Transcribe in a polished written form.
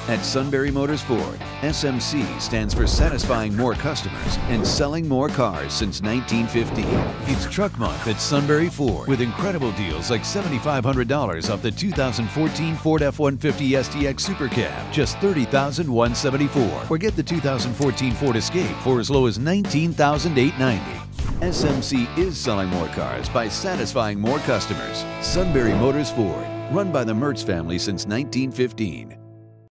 At Sunbury Motors Ford, SMC stands for satisfying more customers and selling more cars since 1915. It's Truck Month at Sunbury Ford with incredible deals like $7,500 off the 2014 Ford F-150 STX Super Cab, just $30,174. Or get the 2014 Ford Escape for as low as $19,890. SMC is selling more cars by satisfying more customers. Sunbury Motors Ford, run by the Mertz family since 1915.